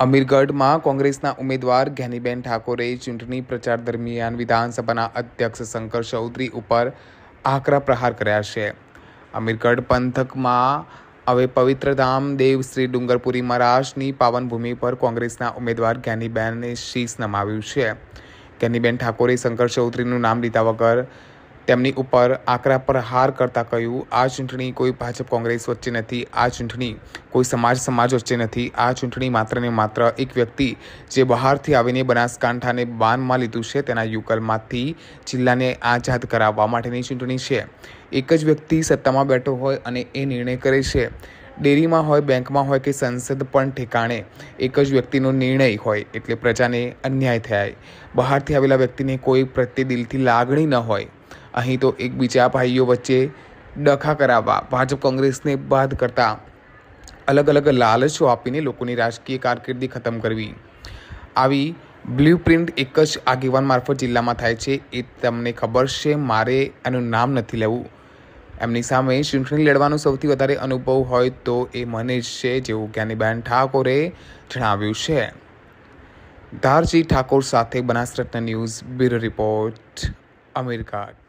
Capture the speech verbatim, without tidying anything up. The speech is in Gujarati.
અમીરગઢમાં કોંગ્રેસના ઉમેદવાર જ્ઞાનીબેન ઠાકોરે ચૂંટણી પ્રચાર દરમિયાન વિધાનસભાના અધ્યક્ષ શંકર ચૌધરી ઉપર આકરા પ્રહાર કર્યા છે. અમીરગઢ પંથકમાં હવે પવિત્ર ધામ દેવ શ્રી ડુંગરપુરી મહારાજની પાવન ભૂમિ પર કોંગ્રેસના ઉમેદવાર જ્ઞાનીબેને શીશ નમાવ્યું છે. જ્ઞાનીબેન ઠાકોરે શંકર ચૌધરીનું નામ લીધા વગર તેમની ઉપર આકરા પ્રહાર કરતા કહ્યું, આ ચૂંટણી કોઈ ભાજપ કોંગ્રેસ વચ્ચે નથી, આ ચૂંટણી કોઈ સમાજ સમાજ વચ્ચે નથી, આ ચૂંટણી માત્ર ને માત્ર એક વ્યક્તિ જે બહારથી આવીને બનાસકાંઠાને બાનમાં લીધું છે તેના યુગલમાંથી જિલ્લાને આઝાદ કરાવવા માટેની ચૂંટણી છે. એક જ વ્યક્તિ સત્તામાં બેઠો હોય અને એ નિર્ણય કરે છે. ડેરીમાં હોય, બેંકમાં હોય કે સંસદ પણ ઠેકાણે એક જ વ્યક્તિનો નિર્ણય હોય એટલે પ્રજાને અન્યાય થાય. બહારથી આવેલા વ્યક્તિને કોઈ પ્રત્યે દિલથી લાગણી ન હોય. અહીં તો એકબીજા ભાઈઓ વચ્ચે ડખા કરાવવા, ભાજપ કોંગ્રેસને બાદ કરતા અલગ અલગ લાલચો આપીને લોકોની રાજકીય કારકિર્દી ખતમ કરવી, આવી બ્લુ પ્રિન્ટ એક જ આગેવાન મારફત જિલ્લામાં થાય છે. એ તમને ખબર છે. મારે એનું નામ નથી લેવું. એમની સામે ચૂંટણી લડવાનો સૌથી વધારે અનુભવ હોય તો એ મને જ છે, જેવું જ્ઞાનીબેન ઠાકોરે જણાવ્યું છે. ધારજી ઠાકોર સાથે Banasratna news bureau report, Amirgadh.